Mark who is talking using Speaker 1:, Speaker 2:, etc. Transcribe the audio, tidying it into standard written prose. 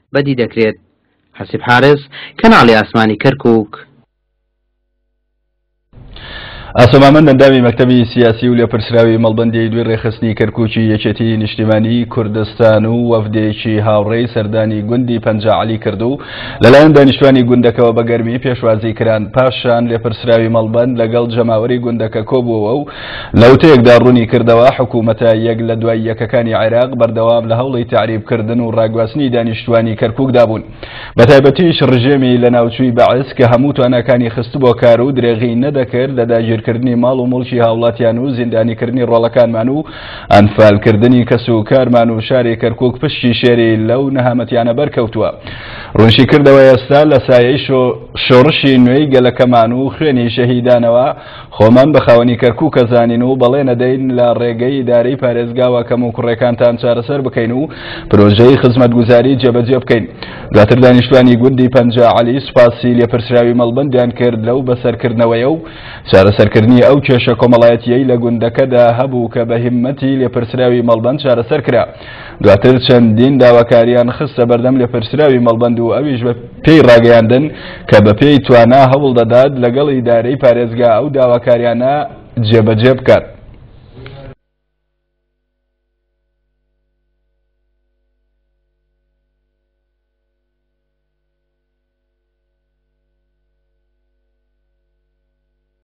Speaker 1: بەدی دەکرێت. حەسیب حارس کەناڵی ئاسمانی کەرکووک.
Speaker 2: ئاسۆمامەند ئەندامی مەکتەبی سیاسی و لێپرسراوی مەڵبەندی دوێ ڕێخستنی کەرکووکی یەکێتی نیشتیمانی کوردستان و وەفدێکی هاوڕێی سەردانی گوندی پەنجەعەلی کردو لەلایەن دانیشتوانی گوندەکەەوە بە گەرمی پێشوازی کران. پاشان لێپرسراوی مەڵبەند لەگەڵ جەماوەری گوندەکە کۆبووەوە و لە وتەیەکدا ڕوونی کردەوە حکوومەتە یەک لە دوای یەکەکانی عێراق بەردەوام لە هەوڵی تعریبکردن و ڕاگواستنی دانیشتوانی کەرکووکدا بوون. بەتایبەتیش ڕژێمی لە ناوچووی بەعس کە هەموو تواناکانی خست بۆ کار و درێغی نەدەکرد لە داگیرکردنی ماڵ و مڵکی هاوڵاتیان و زیندانیکردنی ڕۆڵەکانمان و ئەنفالکردنی کەس و کارمان و شاری کەرکووک پشتی شێری لەو نەهامەتیانە بەرکەوتووە. ڕوونشی کردەوە ئێستا لە سایەی شۆڕشی نوێی گەلەکەمان و خوێنی شەهیدانەوە خۆمان بە خاوەنی کەرکووک ئەزانین و بەڵێ نەدەین لە ڕێگەی ئیدارەی پارێزگاوە کەم و کوڕێکانتان چارەسەر بکەین و پرۆژەی خزمەتگوزاری جێبەجێ بکەین. دواتر دانیشتوانی گوندی پەنجەعەلی سوپاسی لێپرسراوی مەڵبەندیان کرد لەو بەسەرکردنەوەیە و چارەسەرکردنی ئەو کێشە کۆمەڵایەتیەی لە گوندەکەدا هەبوو کە بە هیممەتی لێپرسراوی مەڵبەند چارەسەر کرا. دواتر چەندین داواکاریان خستە بەردەم لێپرسراوی مەڵبەند و ئەویش بە پێی ڕاگەیاندن کە بە پێی توانە هەوڵ دەدات لەگەڵ ئیدارەی پارێزگا ئەو داواکاریانە جێبەجێ بکات.